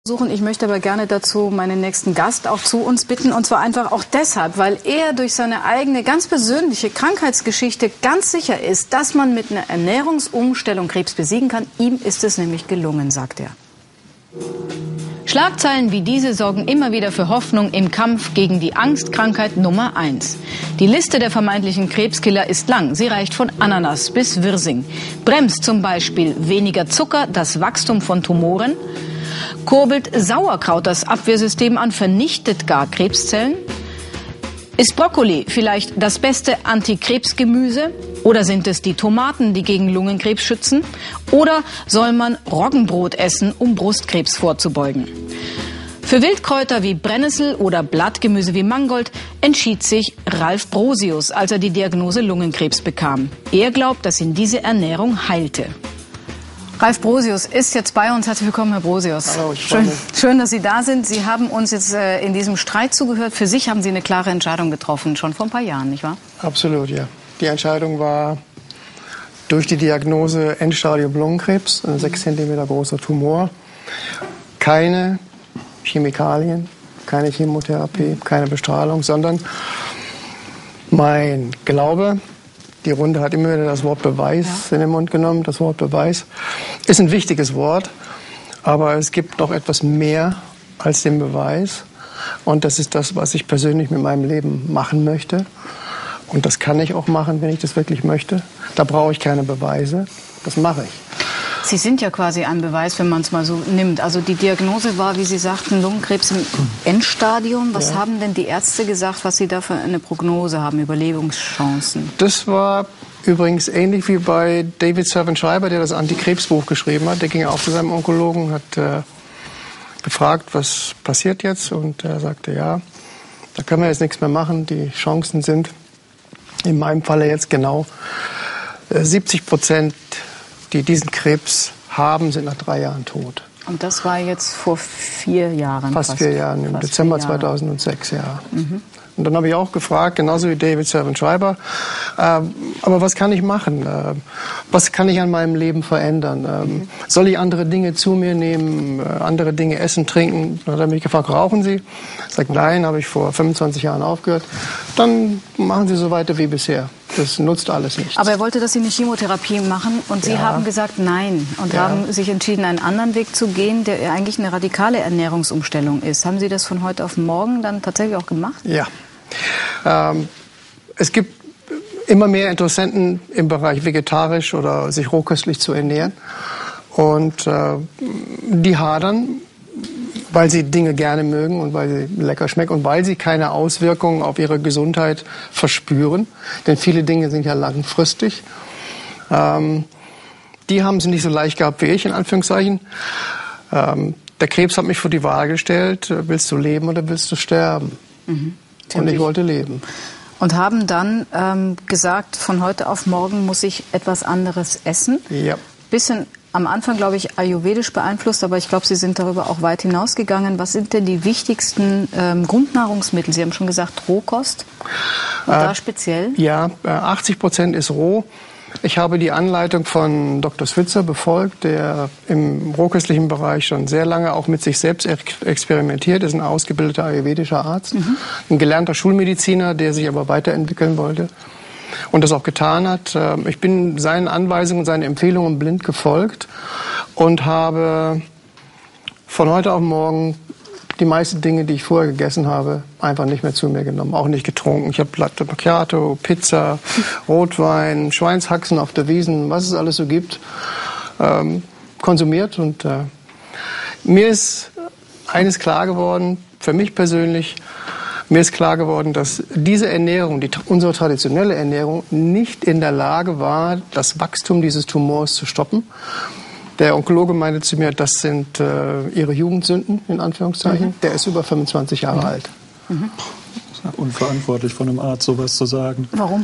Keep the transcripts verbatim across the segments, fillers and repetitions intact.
Suchen. Ich möchte aber gerne dazu meinen nächsten Gast auch zu uns bitten, und zwar einfach auch deshalb, weil er durch seine eigene ganz persönliche Krankheitsgeschichte ganz sicher ist, dass man mit einer Ernährungsumstellung Krebs besiegen kann. Ihm ist es nämlich gelungen, sagt er. Schlagzeilen wie diese sorgen immer wieder für Hoffnung im Kampf gegen die Angstkrankheit Nummer eins. Die Liste der vermeintlichen Krebskiller ist lang. Sie reicht von Ananas bis Wirsing. Bremst zum Beispiel weniger Zucker das Wachstum von Tumoren? Kurbelt Sauerkraut das Abwehrsystem an, vernichtet gar Krebszellen? Ist Brokkoli vielleicht das beste Antikrebsgemüse? Oder sind es die Tomaten, die gegen Lungenkrebs schützen? Oder soll man Roggenbrot essen, um Brustkrebs vorzubeugen? Für Wildkräuter wie Brennnessel oder Blattgemüse wie Mangold entschied sich Ralf Brosius, als er die Diagnose Lungenkrebs bekam. Er glaubt, dass ihn diese Ernährung heilte. Ralf Brosius ist jetzt bei uns. Herzlich willkommen, Herr Brosius. Hallo, ich schön, schön, dass Sie da sind. Sie haben uns jetzt äh, in diesem Streit zugehört. Für sich haben Sie eine klare Entscheidung getroffen, schon vor ein paar Jahren, nicht wahr? Absolut, ja. Die Entscheidung war durch die Diagnose Endstadium Lungenkrebs, ein sechs Zentimeter großer Tumor. Keine Chemikalien, keine Chemotherapie, keine Bestrahlung, sondern mein Glaube. Die Runde hat immer wieder das Wort Beweis ja. in den Mund genommen. Das Wort Beweis ist ein wichtiges Wort, aber es gibt noch etwas mehr als den Beweis. Und das ist das, was ich persönlich mit meinem Leben machen möchte. Und das kann ich auch machen, wenn ich das wirklich möchte. Da brauche ich keine Beweise. Das mache ich. Sie sind ja quasi ein Beweis, wenn man es mal so nimmt. Also die Diagnose war, wie Sie sagten, Lungenkrebs im Endstadium. Was ja. haben denn die Ärzte gesagt, was Sie da für eine Prognose haben, Überlebenschancen? Das war übrigens ähnlich wie bei David Servan-Schreiber, der das Antikrebsbuch geschrieben hat. Der ging auch zu seinem Onkologen, hat äh, gefragt, was passiert jetzt? Und er sagte, ja, da können wir jetzt nichts mehr machen. Die Chancen sind in meinem Falle jetzt genau äh, siebzig Prozent. Die diesen Krebs haben, sind nach drei Jahren tot. Und das war jetzt vor vier Jahren? Fast, fast vier Jahren, im Dezember zweitausendsechs, ja. Mhm. Und dann habe ich auch gefragt, genauso wie David Servan-Schreiber, äh, aber was kann ich machen? Äh, was kann ich an meinem Leben verändern? Äh, mhm. Soll ich andere Dinge zu mir nehmen, äh, andere Dinge essen, trinken? Dann hat er mich gefragt, rauchen Sie? Ich sage, nein, habe ich vor fünfundzwanzig Jahren aufgehört. Dann machen Sie so weiter wie bisher. Das nutzt alles nichts. Aber er wollte, dass Sie eine Chemotherapie machen und Sie ja. haben gesagt nein und ja. haben sich entschieden, einen anderen Weg zu gehen, der eigentlich eine radikale Ernährungsumstellung ist. Haben Sie das von heute auf morgen dann tatsächlich auch gemacht? Ja. Ähm, es gibt immer mehr Interessenten im Bereich vegetarisch oder sich rohköstlich zu ernähren. Und äh, die hadern, weil sie Dinge gerne mögen und weil sie lecker schmecken und weil sie keine Auswirkungen auf ihre Gesundheit verspüren. Denn viele Dinge sind ja langfristig. Ähm, die haben es nicht so leicht gehabt wie ich, in Anführungszeichen. Ähm, der Krebs hat mich vor die Wahl gestellt, willst du leben oder willst du sterben? Mhm. Und ich wollte leben. Und haben dann ähm, gesagt, von heute auf morgen muss ich etwas anderes essen. Ja. Bisschen am Anfang, glaube ich, ayurvedisch beeinflusst, aber ich glaube, Sie sind darüber auch weit hinausgegangen. Was sind denn die wichtigsten ähm, Grundnahrungsmittel? Sie haben schon gesagt, Rohkost. Und äh, da speziell? Ja, achtzig Prozent ist roh. Ich habe die Anleitung von Doktor Switzer befolgt, der im rohköstlichen Bereich schon sehr lange auch mit sich selbst experimentiert, ist ein ausgebildeter ayurvedischer Arzt, mhm. ein gelernter Schulmediziner, der sich aber weiterentwickeln wollte und das auch getan hat. Ich bin seinen Anweisungen, seinen Empfehlungen blind gefolgt und habe von heute auf morgen die meisten Dinge, die ich vorher gegessen habe, einfach nicht mehr zu mir genommen, auch nicht getrunken. Ich habe Latte Macchiato, Pizza, Rotwein, Schweinshaxen auf der Wiesn, was es alles so gibt, ähm, konsumiert. Und äh, mir ist eines klar geworden, für mich persönlich, mir ist klar geworden, dass diese Ernährung, die, unsere traditionelle Ernährung, nicht in der Lage war, das Wachstum dieses Tumors zu stoppen. Der Onkologe meinte zu mir, das sind äh, ihre Jugendsünden, in Anführungszeichen. Mhm. Der ist über fünfundzwanzig Jahre mhm. alt. Mhm. Das ist unverantwortlich von einem Arzt, sowas zu sagen. Warum?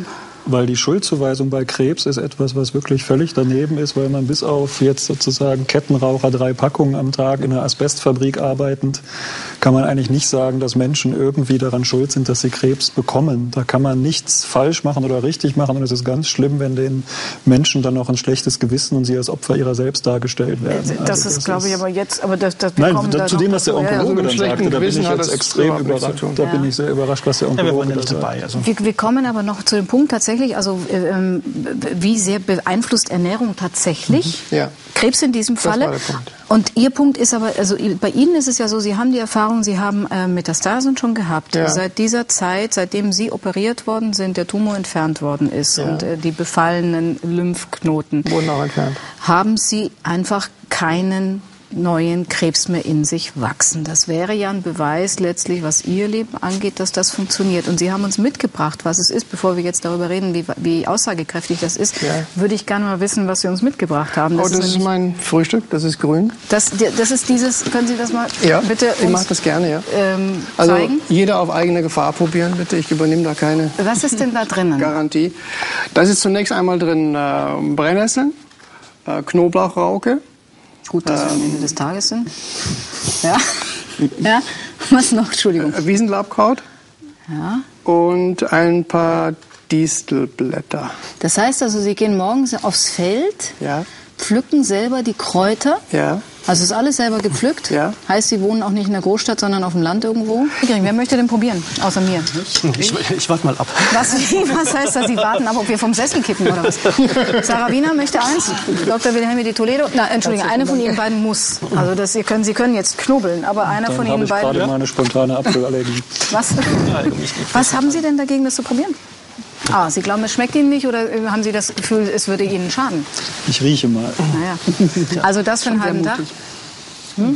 weil die Schuldzuweisung bei Krebs ist etwas, was wirklich völlig daneben ist, weil man bis auf jetzt sozusagen Kettenraucher, drei Packungen am Tag in einer Asbestfabrik arbeitend, kann man eigentlich nicht sagen, dass Menschen irgendwie daran schuld sind, dass sie Krebs bekommen. Da kann man nichts falsch machen oder richtig machen und es ist ganz schlimm, wenn den Menschen dann noch ein schlechtes Gewissen und sie als Opfer ihrer selbst dargestellt werden. Das also ist, das glaube ich, aber jetzt, aber das, das Nein, kommen da, da zu dem, was der Onkologe ja, dann sagte, da bin ich jetzt extrem überrascht. Da bin ich sehr überrascht, was der Onkologe ja, wir waren ja da nicht sagt. dabei. Also. Wir, wir kommen aber noch zu dem Punkt tatsächlich, also ähm, wie sehr beeinflusst Ernährung tatsächlich Ja. Krebs in diesem Das Falle? war der Punkt. Und Ihr Punkt ist aber, also bei Ihnen ist es ja so, Sie haben die Erfahrung, Sie haben äh, Metastasen schon gehabt. Ja. Seit dieser Zeit, seitdem Sie operiert worden sind, der Tumor entfernt worden ist Ja. und äh, die befallenen Lymphknoten, Wurden auch entfernt. haben Sie einfach keinen neuen Krebs mehr in sich wachsen. Das wäre ja ein Beweis letztlich, was Ihr Leben angeht, dass das funktioniert. Und Sie haben uns mitgebracht, was es ist. Bevor wir jetzt darüber reden, wie, wie aussagekräftig das ist, Ja. würde ich gerne mal wissen, was Sie uns mitgebracht haben. Oh, das ist nämlich- mein Frühstück, das ist grün. das, das ist dieses, können Sie das mal Ja, bitte ich uns mache das gerne, ja. ähm, Also zeigen? jeder auf eigene Gefahr probieren, bitte. Ich übernehme da keine Was ist denn da drinnen? Garantie. Das ist zunächst einmal drin äh, Brennnesseln, äh, Knoblauchrauke, Gut, dass wir am Ende des Tages sind. Ja. Ja. Was noch? Entschuldigung. äh, Wiesenlabkraut Ja. und ein paar Distelblätter. Das heißt also, Sie gehen morgens aufs Feld, Ja, pflücken selber die Kräuter. ja. Also ist alles selber gepflückt? Ja. Heißt, Sie wohnen auch nicht in der Großstadt, sondern auf dem Land irgendwo? Wer möchte denn probieren? Außer mir. Ich, ich warte mal ab. Was, was heißt das? Sie warten ab, ob wir vom Sessel kippen oder was? Sarah Wiener möchte eins. Doktor Wilhelmi di Toledo. Na, Entschuldigung, eine von Ihnen beiden muss. Also das, Sie, können, Sie können jetzt knubbeln, aber einer Dann von habe Ihnen ich gerade beiden. mal eine spontane Apfelallergie. Was? Was haben Sie denn dagegen, das zu probieren? Ah, Sie glauben, es schmeckt Ihnen nicht oder haben Sie das Gefühl, es würde Ihnen schaden? Ich rieche mal. Naja. Also das für einen halben Tag? Kann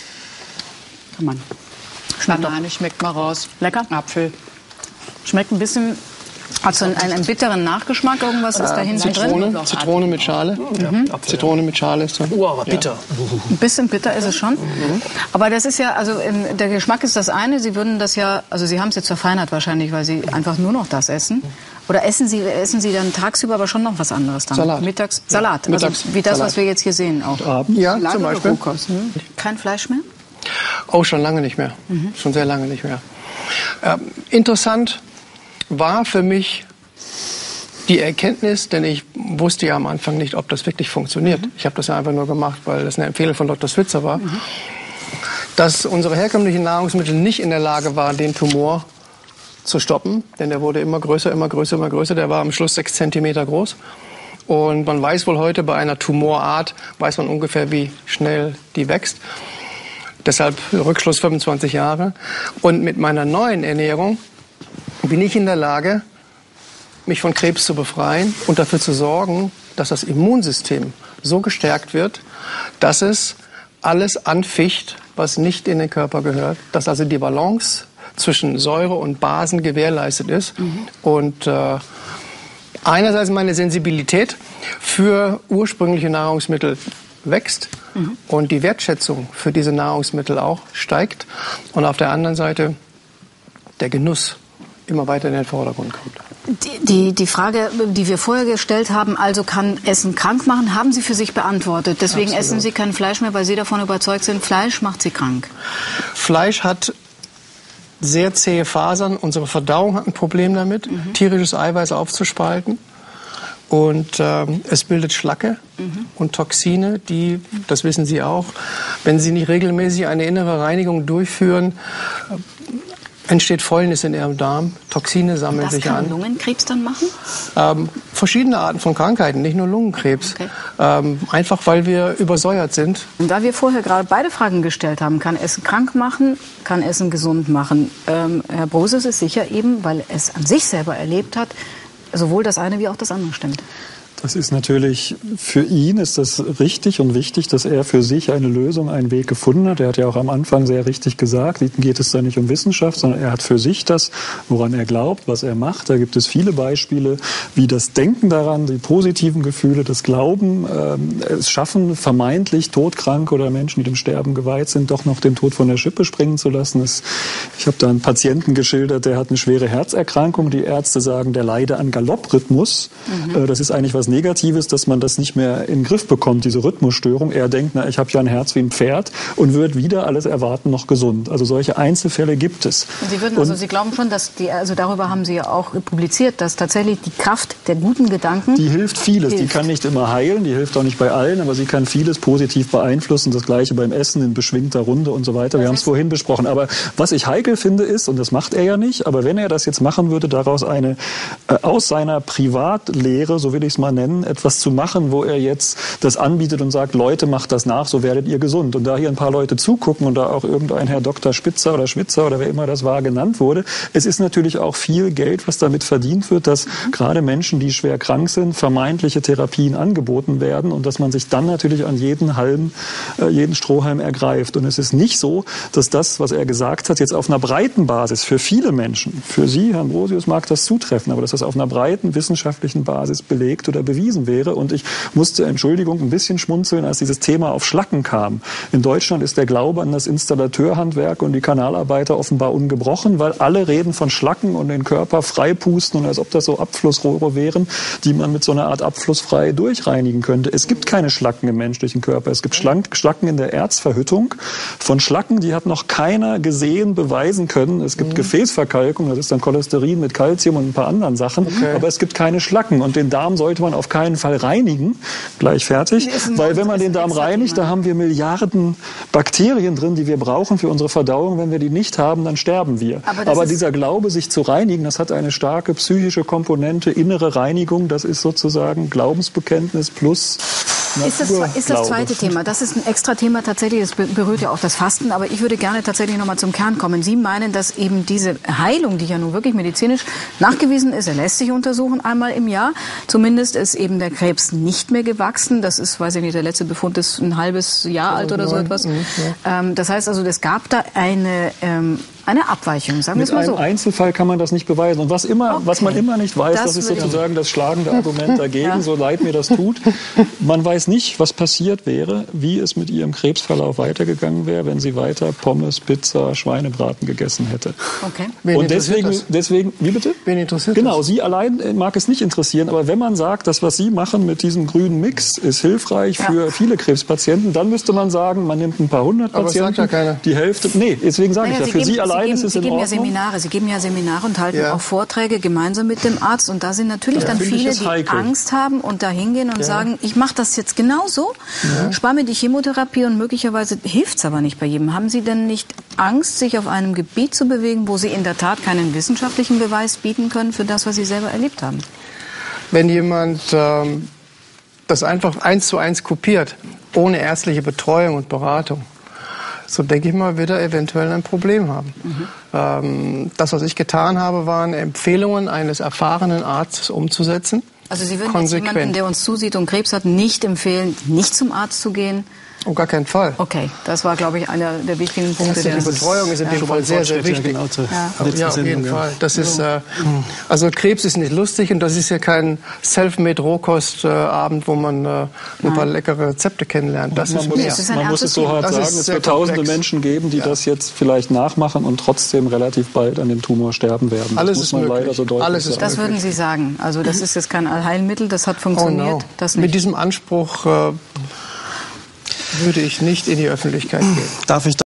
man. Schmeckt doch. Banane schmeckt mal raus. Lecker? Apfel. Schmeckt ein bisschen, hat so einen, einen bitteren Nachgeschmack, irgendwas ist da hinten drin. Zitrone, Zitrone mit Schale. Mhm. Zitrone mit Schale ist drin. Oh, aber bitter. Ein bisschen bitter ist es schon. Aber das ist ja, also ähm, der Geschmack ist das eine. Sie würden das ja, also Sie haben es jetzt verfeinert wahrscheinlich, weil Sie einfach nur noch das essen. Oder essen Sie, essen Sie dann tagsüber aber schon noch was anderes dann? Salat. Mittags Salat. Ja. Also Mittags wie das, Salat. was wir jetzt hier sehen auch. Ja, zum Beispiel. Kein Fleisch mehr? Oh, schon lange nicht mehr. Schon sehr lange nicht mehr. Ähm, interessant war für mich die Erkenntnis, denn ich wusste ja am Anfang nicht, ob das wirklich funktioniert. Ich habe das ja einfach nur gemacht, weil das eine Empfehlung von Doktor Switzer war, dass unsere herkömmlichen Nahrungsmittel nicht in der Lage waren, den Tumor zu stoppen, denn der wurde immer größer, immer größer, immer größer. Der war am Schluss sechs Zentimeter groß. Und man weiß wohl heute, bei einer Tumorart weiß man ungefähr, wie schnell die wächst. Deshalb Rückschluss fünfundzwanzig Jahre. Und mit meiner neuen Ernährung bin ich in der Lage, mich von Krebs zu befreien und dafür zu sorgen, dass das Immunsystem so gestärkt wird, dass es alles anficht, was nicht in den Körper gehört, dass also die Balance zwischen Säure und Basen gewährleistet ist. Mhm. Und äh, einerseits meine Sensibilität für ursprüngliche Nahrungsmittel wächst mhm. und die Wertschätzung für diese Nahrungsmittel auch steigt. Und auf der anderen Seite der Genuss immer weiter in den Vordergrund kommt. Die, die, die Frage, die wir vorher gestellt haben, also kann Essen krank machen, haben Sie für sich beantwortet. Deswegen Absolut. Essen Sie kein Fleisch mehr, weil Sie davon überzeugt sind, Fleisch macht Sie krank. Fleisch hat sehr zähe Fasern. Unsere Verdauung hat ein Problem damit, mhm. tierisches Eiweiß aufzuspalten. Und ähm, es bildet Schlacke mhm. und Toxine, die, das wissen Sie auch, wenn Sie nicht regelmäßig eine innere Reinigung durchführen, äh, entsteht Fäulnis in Ihrem Darm, Toxine sammeln das sich kann an. Lungenkrebs dann machen? Ähm, verschiedene Arten von Krankheiten, nicht nur Lungenkrebs. Okay. Ähm, einfach weil wir übersäuert sind. Und da wir vorher gerade beide Fragen gestellt haben, kann Essen krank machen, kann Essen gesund machen. Ähm, Herr Broses ist sicher eben, weil er es an sich selber erlebt hat, sowohl das eine wie auch das andere stimmt. Das ist natürlich, für ihn ist das richtig und wichtig, dass er für sich eine Lösung, einen Weg gefunden hat. Er hat ja auch am Anfang sehr richtig gesagt, ihm geht es da nicht um Wissenschaft, sondern er hat für sich das, woran er glaubt, was er macht. Da gibt es viele Beispiele, wie das Denken daran, die positiven Gefühle, das Glauben, äh, es schaffen, vermeintlich todkrank oder Menschen, die dem Sterben geweiht sind, doch noch den Tod von der Schippe springen zu lassen. Das, ich habe da einen Patienten geschildert, der hat eine schwere Herzerkrankung. Die Ärzte sagen, der leide an Galopprhythmus. Mhm. Äh, das ist eigentlich was Negatives, dass man das nicht mehr in den Griff bekommt, diese Rhythmusstörung. Er denkt, na, ich habe ja ein Herz wie ein Pferd und wird wieder alles erwarten noch gesund. Also solche Einzelfälle gibt es. Und Sie würden also, und, Sie glauben schon, dass die, also darüber haben Sie ja auch publiziert, dass tatsächlich die Kraft der guten Gedanken die hilft vieles. Hilft. Die kann nicht immer heilen, die hilft auch nicht bei allen, aber sie kann vieles positiv beeinflussen. Das Gleiche beim Essen in beschwingter Runde und so weiter. Wir haben es vorhin besprochen. Aber was ich heikel finde ist, und das macht er ja nicht, aber wenn er das jetzt machen würde, daraus eine äh, aus seiner Privatlehre, so will ich es mal nennen, etwas zu machen, wo er jetzt das anbietet und sagt, Leute, macht das nach, so werdet ihr gesund. Und da hier ein paar Leute zugucken und da auch irgendein Herr Doktor Spitzer oder Schwitzer oder wer immer das war, genannt wurde, es ist natürlich auch viel Geld, was damit verdient wird, dass mhm. gerade Menschen, die schwer krank sind, vermeintliche Therapien angeboten werden und dass man sich dann natürlich an jeden Halm, äh, jeden Strohhalm ergreift. Und es ist nicht so, dass das, was er gesagt hat, jetzt auf einer breiten Basis für viele Menschen, für Sie, Herr Ambrosius, mag das zutreffen, aber dass das auf einer breiten wissenschaftlichen Basis belegt oder bewiesen wäre. Und ich musste, Entschuldigung, ein bisschen schmunzeln, als dieses Thema auf Schlacken kam. In Deutschland ist der Glaube an das Installateurhandwerk und die Kanalarbeiter offenbar ungebrochen, weil alle reden von Schlacken und den Körper freipusten und als ob das so Abflussrohre wären, die man mit so einer Art abflussfrei durchreinigen könnte. Es gibt keine Schlacken im menschlichen Körper. Es gibt Schlacken in der Erzverhüttung. Von Schlacken, die hat noch keiner gesehen, beweisen können. Es gibt mhm. Gefäßverkalkung, das ist dann Cholesterin mit Calcium und ein paar anderen Sachen. Okay. Aber es gibt keine Schlacken. Und den Darm sollte man auf keinen Fall reinigen. Gleich fertig. Weil wenn man den Darm reinigt, da haben wir Milliarden Bakterien drin, die wir brauchen für unsere Verdauung. Wenn wir die nicht haben, dann sterben wir. Aber, Aber dieser Glaube, sich zu reinigen, das hat eine starke psychische Komponente, innere Reinigung. Das ist sozusagen Glaubensbekenntnis plus Ist das, ist das zweite Thema. Das ist ein extra Thema tatsächlich. Das berührt ja auch das Fasten. Aber ich würde gerne tatsächlich noch mal zum Kern kommen. Sie meinen, dass eben diese Heilung, die ja nun wirklich medizinisch nachgewiesen ist, er lässt sich untersuchen einmal im Jahr. Zumindest ist eben der Krebs nicht mehr gewachsen. Das ist, weiß ich nicht, der letzte Befund ist ein halbes Jahr alt oder so etwas. Ja. Ähm, das heißt also, es gab da eine ähm, eine Abweichung, sagen wir es mal so. Mit einem Einzelfall kann man das nicht beweisen. Und was immer, okay. was man immer nicht weiß, das, das ist sozusagen das schlagende Argument dagegen, ja. so leid mir das tut. Man weiß nicht, was passiert wäre, wie es mit ihrem Krebsverlauf weitergegangen wäre, wenn sie weiter Pommes, Pizza, Schweinebraten gegessen hätte. Okay. Wen Und deswegen, deswegen, wie bitte? Wen interessiert Genau, das? Sie allein mag es nicht interessieren, aber wenn man sagt, das, was Sie machen mit diesem grünen Mix, ist hilfreich ja. für viele Krebspatienten, dann müsste man sagen, man nimmt ein paar hundert aber Patienten, sagt ja keiner. die Hälfte, nee, deswegen sage naja, ich ja, für Sie, Sie allein Sie geben, ist es Sie in geben Ordnung. Ja Seminare. Sie geben ja Seminare und halten ja. auch Vorträge gemeinsam mit dem Arzt. Und da sind natürlich ja, dann viele, die heikel. Angst haben und da hingehen und ja. sagen, ich mache das jetzt genauso, ja. spare mir die Chemotherapie und möglicherweise hilft es aber nicht bei jedem. Haben Sie denn nicht Angst, sich auf einem Gebiet zu bewegen, wo Sie in der Tat keinen wissenschaftlichen Beweis bieten können für das, was Sie selber erlebt haben? Wenn jemand ähm, das einfach eins zu eins kopiert, ohne ärztliche Betreuung und Beratung, so denke ich mal, wird er eventuell ein Problem haben. Mhm. Ähm, das, was ich getan habe, waren Empfehlungen eines erfahrenen Arztes umzusetzen. Also Sie würden jetzt jemanden, der uns zusieht und Krebs hat, nicht empfehlen, nicht zum Arzt zu gehen? Um gar keinen Fall. Okay, das war, glaube ich, einer der wichtigen Punkte. Die Betreuung ist in dem Fall sehr, sehr wichtig. Ja, genau, ja, auf jeden Fall. Das ist, äh, also Krebs ist nicht lustig und das ist ja kein Selfmade-Rohkost-Abend, wo man äh, ein paar leckere Rezepte kennenlernt. Das man ist muss, mehr. Es, man muss es so hart sagen, es wird tausende Menschen geben, die ja. das jetzt vielleicht nachmachen und trotzdem relativ bald an dem Tumor sterben werden. Das Alles muss ist man möglich. leider so deutlich Alles ist sagen. Das würden Sie sagen. Also das ist jetzt kein Allheilmittel, das hat funktioniert. Oh no. Das nicht. Mit diesem Anspruch äh, würde ich nicht in die Öffentlichkeit gehen. Darf ich